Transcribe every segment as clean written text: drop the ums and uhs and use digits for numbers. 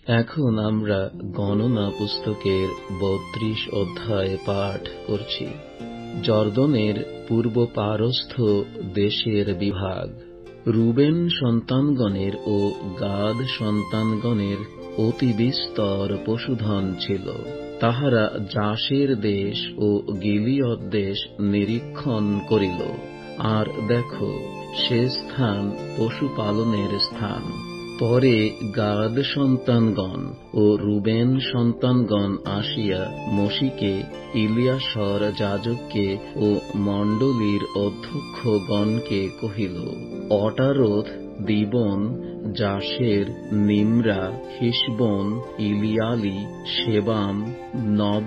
এখন আমরা গণনা পুস্তকের ৩২ অধ্যায় পাঠ করছি। জর্দনের পূর্ব পারস্থ দেশের বিভাগ। রুবেন সন্তানগণের ও গাদ সন্তানগণের অতি বিস্তর পশুধন ছিল। তাহারা জাসের দেশ ও গিলিয়দ দেশ নিরীক্ষণ করিল, আর দেখো, সে স্থান পশুপালনের স্থান। পরে গাদ সন্তানগণ ও রুবেন সন্তানগণ আসিয়া মোশিকে, ইলিয়াসর যাজককে ও মণ্ডলীর অধ্যক্ষগণকে কহিল, অটারোত, দিবন, জাসের, নিমরা, হিশবোন, ইলিয়ালি, শেবাম, নব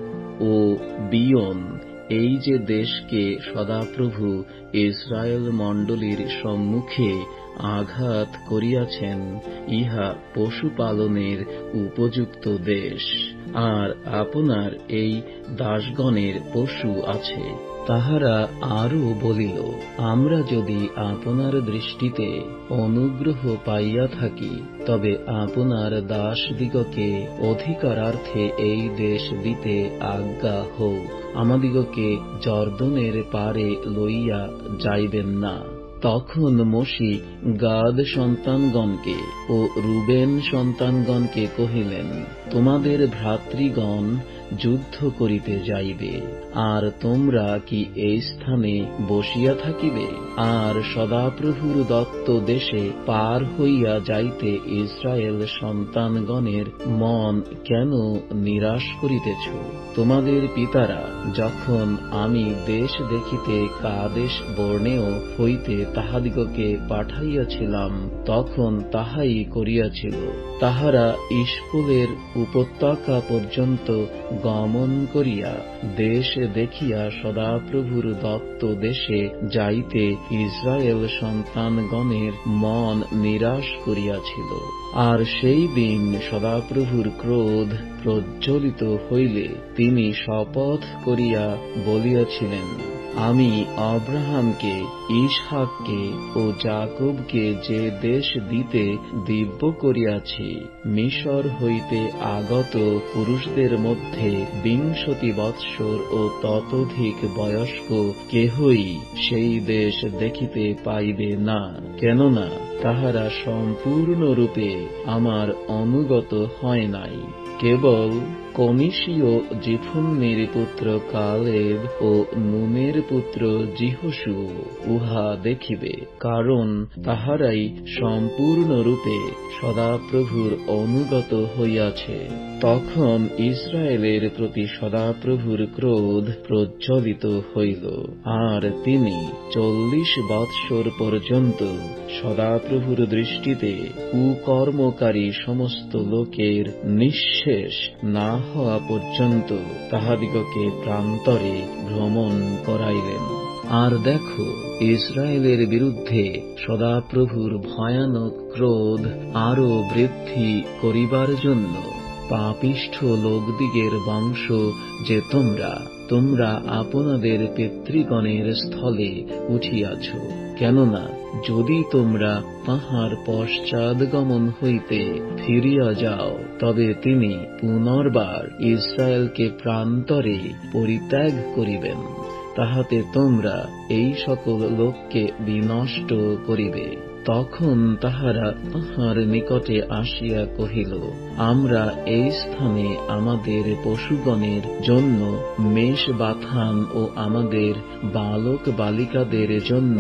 ও বিয়ন, এই যে দেশকে সদাপ্রভু ইসরায়েল মণ্ডলীর সম্মুখে আঘাত করিয়াছেন, ইহা পশুপালনের উপযুক্ত দেশ। আর আপনার এই দাসগণের পশু আছে। তাহারা আরও বলিল, আমরা যদি আপনার দৃষ্টিতে অনুগ্রহ পাইয়া থাকি, তবে আপনার দাসদিগকে অধিকারার্থে এই দেশ দিতে আজ্ঞা হোক। আমাদিগকে জর্দনের পারে লইয়া যাইবেন না। তখন মোশি গাদ সন্তানগণকে ও রুবেন সন্তানগণকে কহিলেন, তোমাদের ভ্রাতৃগণ যুদ্ধ করিতে যাইবে, আর তোমরা কি এই স্থানে বসিয়া থাকিবে? আর সদাপ্রভুর দত্ত দেশে পার হইয়া যাইতে ইসরায়েল সন্তানগণের মন কেন নিরাশ করিতেছ? তোমাদের পিতারা যখন আমি দেশ দেখিতে কাদেশ বর্নেও হইতে তাহাদিগকে পাঠাইয়াছিলাম, তখন তাহাই করিয়াছিল। তাহারা ইশকোলের উপত্যকা পর্যন্ত গমন করিয়া দেশ দেখিয়া সদাপ্রভুর দত্ত দেশে যাইতে ইসরায়েল সন্তানগণের মন নিরাশ করিয়াছিল। আর সেই দিন সদাপ্রভুর ক্রোধ প্রজ্বলিত হইলে তিনি শপথ করিয়া বলিয়াছিলেন, আমি অব্রাহামকে, ইসহাককে ও যাকবকে যে দেশ দিতে দিব্য করিয়াছি, মিশর হইতে আগত পুরুষদের মধ্যে ২০ বৎসর ও ততোধিক বয়স্ক কেহই সেই দেশ দেখিতে পাইবে না, কেননা তাহারা সম্পূর্ণরূপে আমার অনুগত হয় নাই। কেবল কনিশীয় জিফুন্নির পুত্র কালেব ও নুনের পুত্র যিহোশু উহা দেখিবে, কারণ তাহারাই সম্পূর্ণরূপে সদাপ্রভুর অনুগত হইয়াছে। তখন ইসরায়েলের প্রতি সদাপ্রভুর ক্রোধ প্রজ্বলিত হইল, আর তিনি ৪০ বৎসর পর্যন্ত সদাপ্রভুর দৃষ্টিতে কুকর্মকারী সমস্ত লোকের নিঃশেষ না হওয়া পর্যন্ত তাহাদিগকে প্রান্তরে ভ্রমণ করাইলেন। আর দেখো, ইসরায়েলের বিরুদ্ধে সদাপ্রভুর ভয়ানক ক্রোধ আরো বৃদ্ধি করিবার জন্য পাপিষ্ঠ লোকদিগের বংশ যে তোমরা আপনাদের পিতৃগণের স্থলে উঠিয়াছ। কেননা যদি তোমরা তাঁহার পশ্চাদ্গমন হইতে ফিরিয়া যাও, তবে তিনি পুনর্বার ইসরায়েলকে প্রান্তরে পরিত্যাগ করিবেন, তাহাতে তোমরা এই সকল লোককে বিনষ্ট করিবে। তখন তাহারা তাঁহার নিকটে আসিয়া কহিল, আমরা এই স্থানে আমাদের পশুগণের জন্য মেষবাথান ও আমাদের বালক বালিকাদের জন্য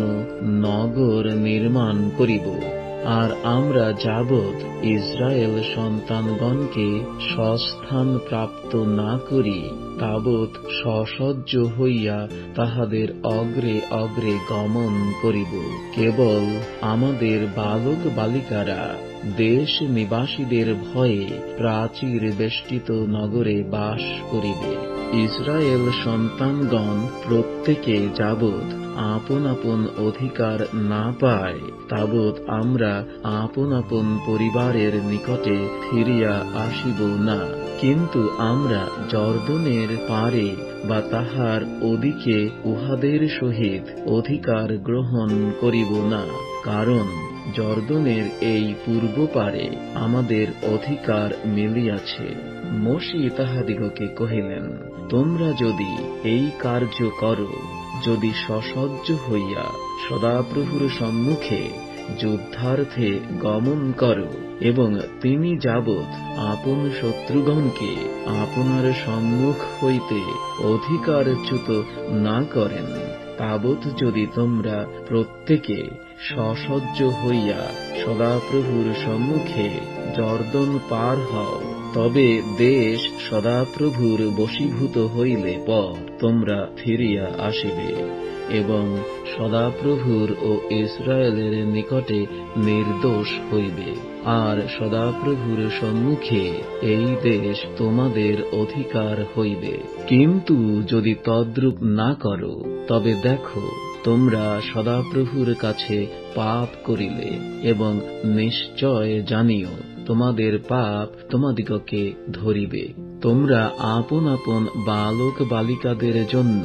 নগর নির্মাণ করিব। আর আমরা যাবৎ ইসরায়েল সন্তানগণকে স্বস্থান প্রাপ্ত না করি, তাবৎ সসজ্জ হইয়া তাহাদের অগ্রে অগ্রে গমন করিব। কেবল আমাদের বালক বালিকারা দেশ নিবাসীদের ভয়ে প্রাচীর বেষ্টিত নগরে বাস করিবে। ইসরায়েল সন্তানগণ প্রত্যেকে যাবৎ আপন আপন অধিকার না পায়, তাবৎ আমরা আপন আপন পরিবারের নিকটে ফিরিয়া আসিব না। কিন্তু আমরা জর্দনের পারে বা তাহার ওদিকে উহাদের সহিত অধিকার গ্রহণ করিব না, কারণ জর্দনের এই পূর্ব পারে আমাদের অধিকার মিলিয়াছে। মোশে তাহাদিগকে কহিলেন, তোমরা যদি এই কার্য করো, যদি সসজ্জ হইয়া সদাপ্রভুর সম্মুখে যুদ্ধার্থে গমন করো, এবং তিনি যাবৎ আপন শত্রুগণকে আপনার সম্মুখ হইতে অধিকারচ্যুত না করেন, তাবৎ যদি তোমরা প্রত্যেকে সসজ্জ হইয়া সদাপ্রভুর সম্মুখে জর্দন পার হও, তবে দেশ সদাপ্রভুর বশীভূত হইলে পর তোমরা ফিরিয়া আসিবে এবং সদাপ্রভুর ও ইসরায়েলের নিকটে নির্দোষ হইবে। আর সদাপ্রভুর সম্মুখে এই দেশ তোমাদের অধিকার হইবে। কিন্তু যদি তদ্রূপ না করো, তবে দেখো, তোমরা সদাপ্রভুর কাছে পাপ করিলে, এবং নিশ্চয় জানিও তোমাদের পাপ তোমাদিগকে ধরিবে। তোমরা আপন আপন বালক বালিকাদের জন্য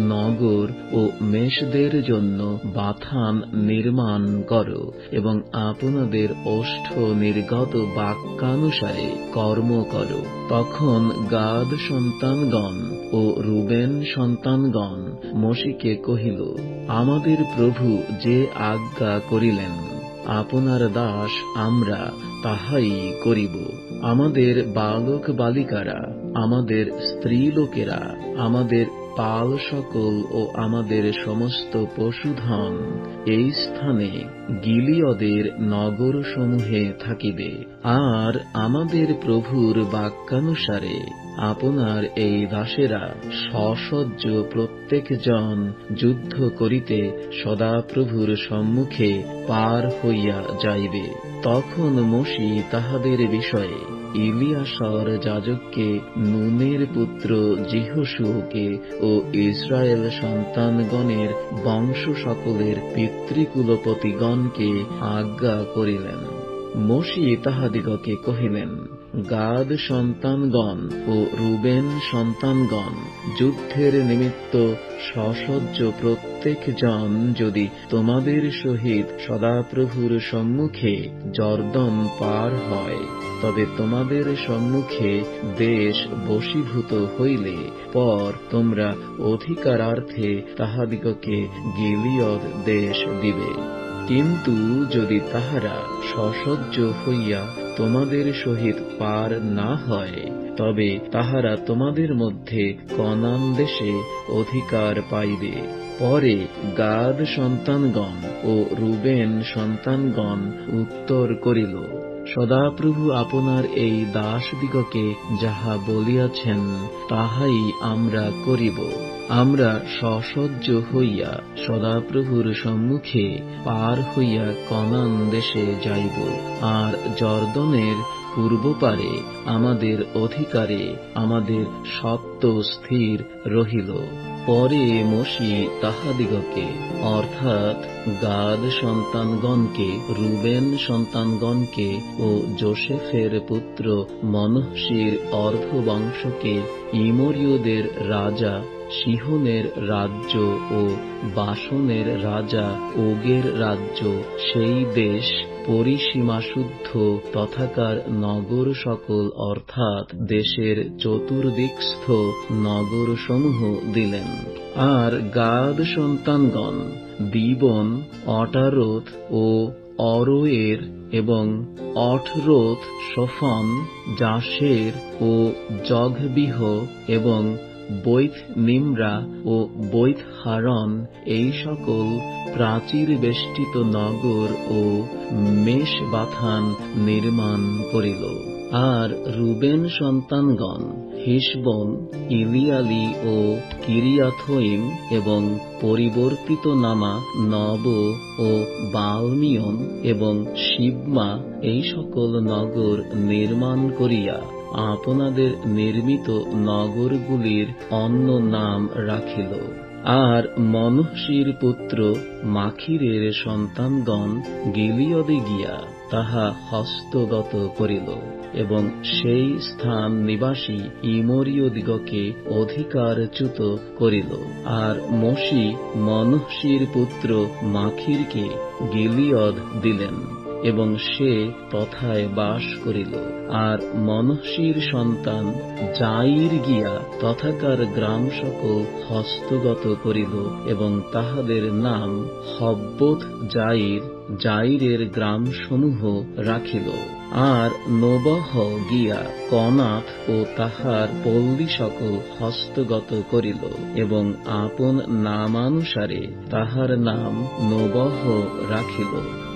নগর ও মেষদের জন্য বাথান নির্মাণ করো, এবং আপনাদের ওষ্ঠ নির্গত বাক্যানুসারে কর্ম করো। তখন গাদ সন্তানগণ ও রুবেন সন্তানগণ মোশিকে কহিল, আমাদের প্রভু যে আজ্ঞা করিলেন, আপনার দাস আমরা তাহাই করিব। আমাদের বালক বালিকারা, আমাদের স্ত্রীলোকেরা, আমাদের পাল সকল ও আমাদের সমস্ত পশুধন এই স্থানে গিলিয়দের নগর সমূহে থাকিবে। আর আমাদের প্রভুর বাক্যানুসারে আপনার এই দাসেরা সসজ্জ প্রত্যেক জন যুদ্ধ করিতে সদাপ্রভুর সম্মুখে পার হইয়া যাইবে। তখন মোশে তাহাদের বিষয়ে ইলিয়াসর যাজককে, নুনের পুত্র যিহোশুকে ও ইসরায়েল সন্তানগণের বংশ সকলের পিতৃকুলপতিগণকে আজ্ঞা করিলেন। মোশে তাহাদিগকে কহিলেন, গাদ সন্তানগণ ও রুবেন সন্তানগণ, যুদ্ধের নিমিত্ত সসজ্জ প্রত্যেক জন যদি তোমাদের সহিত সদাপ্রভুর সম্মুখে জর্দন পার হয়, তবে তোমাদের সম্মুখে দেশ বশীভূত হইলে পর তোমরা অধিকারার্থে তাহাদিগকে গিলিয়দ দেশ দিবে। কিন্তু যদি তাহারা সসজ্জ হইয়া তোমাদের সহিত পার না হয়, তবে তাহারা তোমাদের মধ্যে কনান দেশে অধিকার পাইবে। পরে গাদ সন্তানগণ ও রুবেন সন্তানগণ উত্তর করিল, সদাপ্রভু আপনার এই দাসদিগকে যাহা বলিয়াছেন তাহাই আমরা করিব। আমরা সসজ্জ হইয়া সদাপ্রভুর সম্মুখে পার হইয়া কনান দেশে যাইব, আর জর্দনের পূর্ব পারে আমাদের অধিকারে আমাদের সত্য স্থির রহিল। পরে মোশে তাহাদিগকে অর্থাৎ গাদ সন্তানগণকে, রুবেন সন্তানগণকে ও যোসেফের পুত্র মনশ্বের অর্ধবংশকে, ইমরীয়দের রাজা সিহোনের রাজ্য ও বাশনের রাজা ওগের রাজ্য, সেই দেশ পরিসীমাশুদ্ধ তথাকার নগর সকল অর্থাৎ দেশের চতুর্দিকস্থ নগর সমূহ দিলেন। আর গাদ সন্তানগণ দীবন, অটারোত ও অরোয়ের এবং অঠরোত, শোফন, জাশের ও জগবিহ এবং বৈত নিমরা ও বৈত হারন, এই সকল প্রাচীর বেষ্টিত নগর ও মেষবাথান নির্মাণ করিল। আর রুবেন সন্তানগণ হিশবন, ইলিয়ালি ও কিরিয়াথইম এবং পরিবর্তিত নামা নব ও বালমিয়ন এবং শিবমা, এই সকল নগর নির্মাণ করিয়া আপনাদের নির্মিত নগরগুলির অন্য নাম রাখিল। আর মনশ্বের পুত্র মাখিরের সন্তানগণ গিলিয়দে গিয়া তাহা হস্তগত করিল। এবং সেই স্থান নিবাসী ইমরীয়দিগকে অধিকারচ্যুত করিল। আর মোশি মনহশীর পুত্র মাখিরকে গিলিয়দ দিলেন, এবং সে তথায় বাস করিল। আর মনহশীর সন্তান যায়ীর গিয়া তথাকার গ্রাম সকল হস্তগত করিল, এবং তাহাদের নাম হব্বত যায়ীর, যায়ীরের গ্রামসমূহ রাখিল। আর নোবহ গিয়া কনাত ও তাহার পল্লী সকল হস্তগত করিল, এবং আপন নামানুসারে তাহার নাম নোবহ রাখিল।